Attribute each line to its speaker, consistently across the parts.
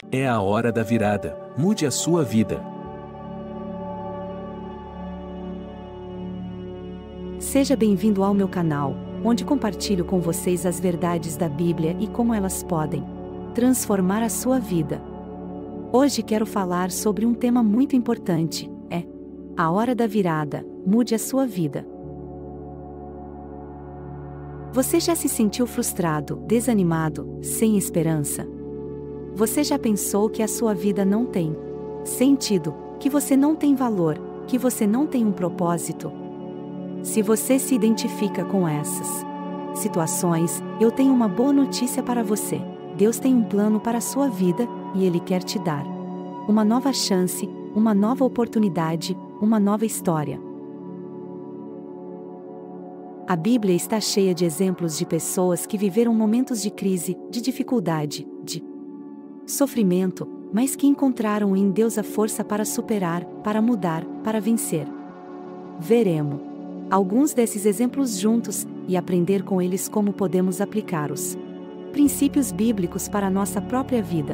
Speaker 1: É a hora da virada, mude a sua vida.
Speaker 2: Seja bem-vindo ao meu canal, onde compartilho com vocês as verdades da Bíblia e como elas podem transformar a sua vida. Hoje quero falar sobre um tema muito importante, a hora da virada, mude a sua vida. Você já se sentiu frustrado, desanimado, sem esperança? Você já pensou que a sua vida não tem sentido, que você não tem valor, que você não tem um propósito? Se você se identifica com essas situações, eu tenho uma boa notícia para você. Deus tem um plano para a sua vida, e Ele quer te dar uma nova chance, uma nova oportunidade, uma nova história. A Bíblia está cheia de exemplos de pessoas que viveram momentos de crise, de dificuldade, de sofrimento, mas que encontraram em Deus a força para superar, para mudar, para vencer. Veremos alguns desses exemplos juntos e aprender com eles como podemos aplicar os princípios bíblicos para a nossa própria vida.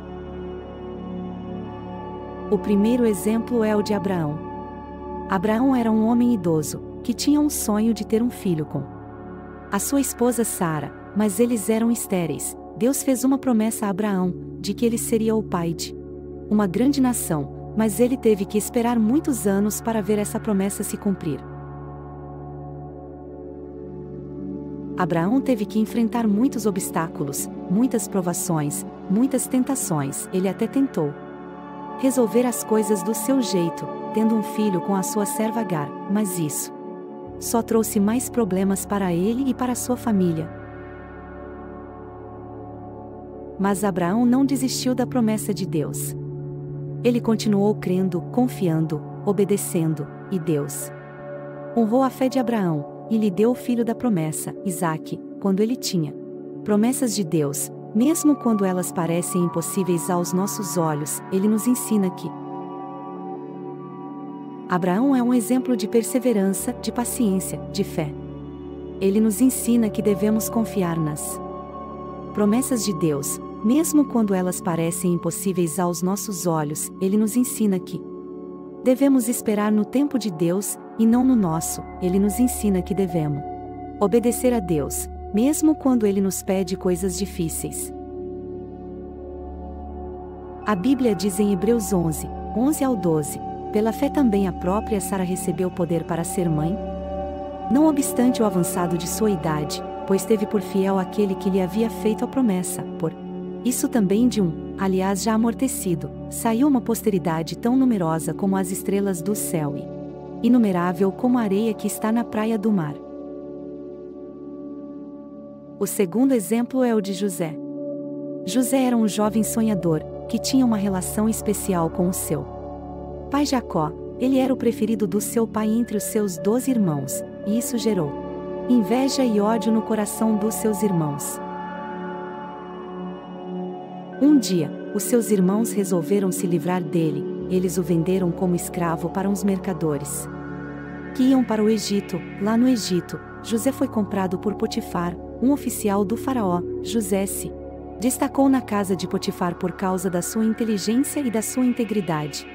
Speaker 2: O primeiro exemplo é o de Abraão. Abraão era um homem idoso, que tinha um sonho de ter um filho com a sua esposa Sara, mas eles eram estéreis. Deus fez uma promessa a Abraão, de que ele seria o pai de uma grande nação, mas ele teve que esperar muitos anos para ver essa promessa se cumprir. Abraão teve que enfrentar muitos obstáculos, muitas provações, muitas tentações. Ele até tentou resolver as coisas do seu jeito, tendo um filho com a sua serva Agar, mas isso só trouxe mais problemas para ele e para sua família. Mas Abraão não desistiu da promessa de Deus. Ele continuou crendo, confiando, obedecendo, e Deus honrou a fé de Abraão, e lhe deu o filho da promessa, Isaque, quando ele tinha promessas de Deus, mesmo quando elas parecem impossíveis aos nossos olhos. Ele nos ensina que Abraão é um exemplo de perseverança, de paciência, de fé. Ele nos ensina que devemos confiar nas promessas de Deus, mesmo quando elas parecem impossíveis aos nossos olhos. Ele nos ensina que devemos esperar no tempo de Deus, e não no nosso. Ele nos ensina que devemos obedecer a Deus, mesmo quando Ele nos pede coisas difíceis. A Bíblia diz em Hebreus 11, 11 ao 12, pela fé também a própria Sara recebeu poder para ser mãe, não obstante o avançado de sua idade, pois teve por fiel aquele que lhe havia feito a promessa. Por isso também de aliás já amortecido, saiu uma posteridade tão numerosa como as estrelas do céu e inumerável como a areia que está na praia do mar. O segundo exemplo é o de José. José era um jovem sonhador, que tinha uma relação especial com o seu pai Jacó. Ele era o preferido do seu pai entre os seus 12 irmãos, e isso gerou inveja e ódio no coração dos seus irmãos. Um dia, os seus irmãos resolveram se livrar dele. Eles o venderam como escravo para uns mercadores que iam para o Egito. Lá no Egito, José foi comprado por Potifar, um oficial do faraó. José se destacou na casa de Potifar por causa da sua inteligência e da sua integridade.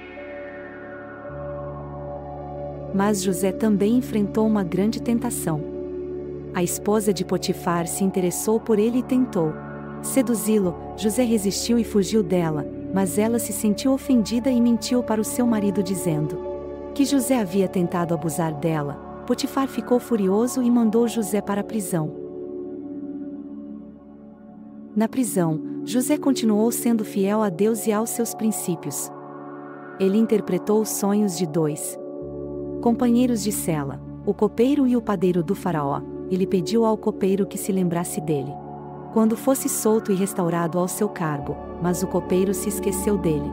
Speaker 2: Mas José também enfrentou uma grande tentação. A esposa de Potifar se interessou por ele e tentou seduzi-lo. José resistiu e fugiu dela, mas ela se sentiu ofendida e mentiu para o seu marido dizendo que José havia tentado abusar dela. Potifar ficou furioso e mandou José para a prisão. Na prisão, José continuou sendo fiel a Deus e aos seus princípios. Ele interpretou os sonhos de dois companheiros de cela, o copeiro e o padeiro do faraó. Ele pediu ao copeiro que se lembrasse dele quando fosse solto e restaurado ao seu cargo, mas o copeiro se esqueceu dele.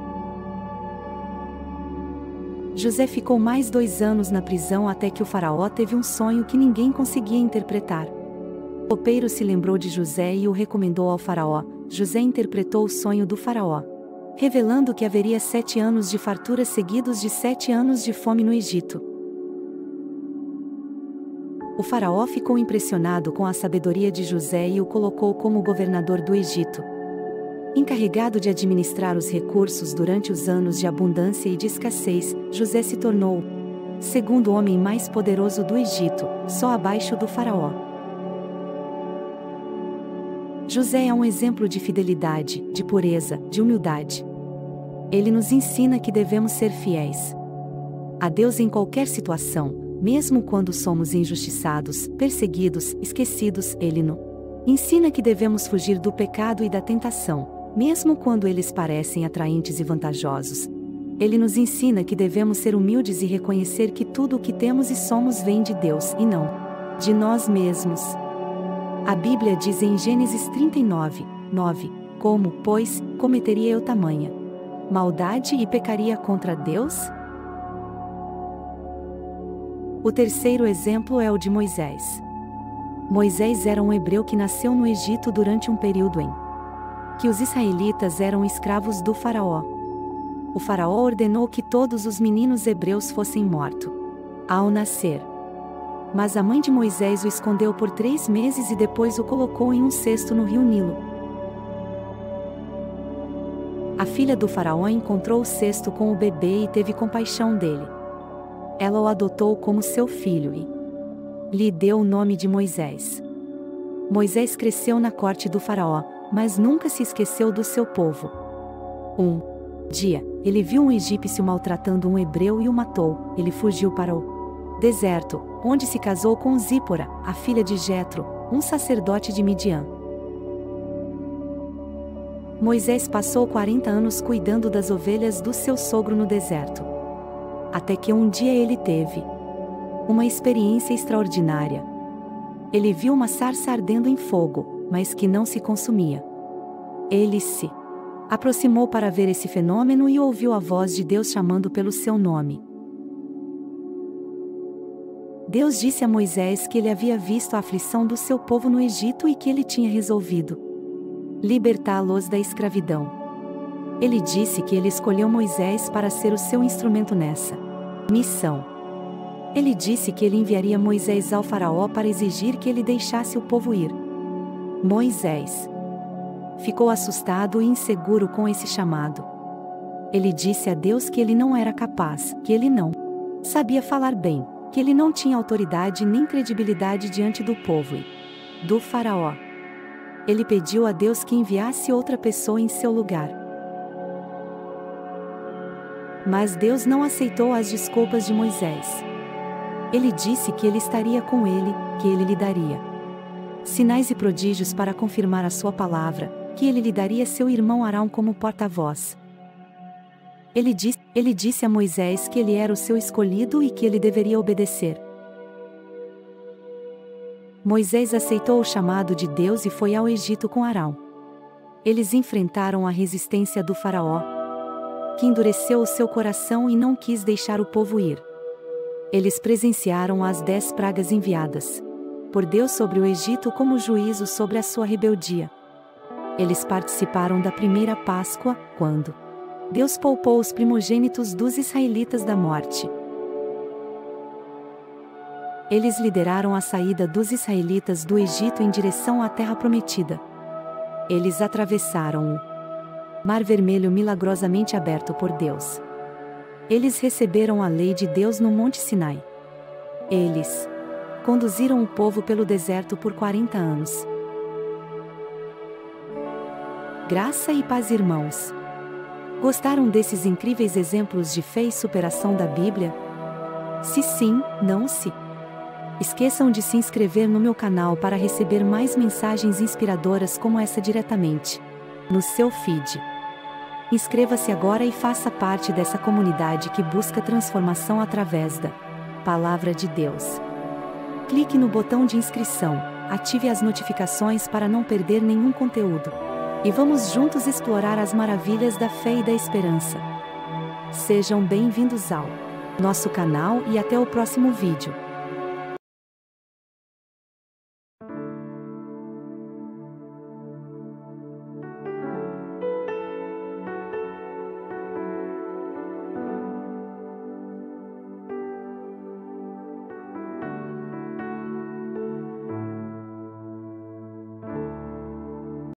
Speaker 2: José ficou mais 2 anos na prisão até que o faraó teve um sonho que ninguém conseguia interpretar. O copeiro se lembrou de José e o recomendou ao faraó. José interpretou o sonho do faraó, revelando que haveria 7 anos de fartura seguidos de 7 anos de fome no Egito. O faraó ficou impressionado com a sabedoria de José e o colocou como governador do Egito. Encarregado de administrar os recursos durante os anos de abundância e de escassez, José se tornou o segundo homem mais poderoso do Egito, só abaixo do faraó. José é um exemplo de fidelidade, de pureza, de humildade. Ele nos ensina que devemos ser fiéis a Deus em qualquer situação, mesmo quando somos injustiçados, perseguidos, esquecidos. Ele nos ensina que devemos fugir do pecado e da tentação, mesmo quando eles parecem atraentes e vantajosos. Ele nos ensina que devemos ser humildes e reconhecer que tudo o que temos e somos vem de Deus e não de nós mesmos. A Bíblia diz em Gênesis 39:9, como, pois, cometeria eu tamanha maldade e pecaria contra Deus? O terceiro exemplo é o de Moisés. Moisés era um hebreu que nasceu no Egito durante um período em que os israelitas eram escravos do faraó. O faraó ordenou que todos os meninos hebreus fossem mortos ao nascer. Mas a mãe de Moisés o escondeu por 3 meses e depois o colocou em um cesto no rio Nilo. A filha do faraó encontrou o cesto com o bebê e teve compaixão dele. Ela o adotou como seu filho e lhe deu o nome de Moisés. Moisés cresceu na corte do faraó, mas nunca se esqueceu do seu povo. Um dia, ele viu um egípcio maltratando um hebreu e o matou. Ele fugiu para o deserto, onde se casou com Zípora, a filha de Jetro, um sacerdote de Midian. Moisés passou 40 anos cuidando das ovelhas do seu sogro no deserto. Até que um dia ele teve uma experiência extraordinária. Ele viu uma sarça ardendo em fogo, mas que não se consumia. Ele se aproximou para ver esse fenômeno e ouviu a voz de Deus chamando pelo seu nome. Deus disse a Moisés que ele havia visto a aflição do seu povo no Egito e que ele tinha resolvido libertá-los da escravidão. Ele disse que ele escolheu Moisés para ser o seu instrumento nessa missão. Ele disse que ele enviaria Moisés ao faraó para exigir que ele deixasse o povo ir. Moisés ficou assustado e inseguro com esse chamado. Ele disse a Deus que ele não era capaz, que ele não sabia falar bem, que ele não tinha autoridade nem credibilidade diante do povo e do faraó. Ele pediu a Deus que enviasse outra pessoa em seu lugar. Mas Deus não aceitou as desculpas de Moisés. Ele disse que ele estaria com ele, que ele lhe daria sinais e prodígios para confirmar a sua palavra, que ele lhe daria seu irmão Arão como porta-voz. Ele disse a Moisés que ele era o seu escolhido e que ele deveria obedecer. Moisés aceitou o chamado de Deus e foi ao Egito com Arão. Eles enfrentaram a resistência do faraó, que endureceu o seu coração e não quis deixar o povo ir. Eles presenciaram as 10 pragas enviadas por Deus sobre o Egito como juízo sobre a sua rebeldia. Eles participaram da primeira Páscoa, quando Deus poupou os primogênitos dos israelitas da morte. Eles lideraram a saída dos israelitas do Egito em direção à Terra Prometida. Eles atravessaram o Mar Vermelho milagrosamente aberto por Deus. Eles receberam a lei de Deus no Monte Sinai. Eles conduziram o povo pelo deserto por 40 anos. Graça e paz, irmãos. Gostaram desses incríveis exemplos de fé e superação da Bíblia? Se sim, não se esqueçam de se inscrever no meu canal para receber mais mensagens inspiradoras como essa diretamente no seu feed. Inscreva-se agora e faça parte dessa comunidade que busca transformação através da Palavra de Deus. Clique no botão de inscrição, ative as notificações para não perder nenhum conteúdo. E vamos juntos explorar as maravilhas da fé e da esperança. Sejam bem-vindos ao nosso canal e até o próximo vídeo.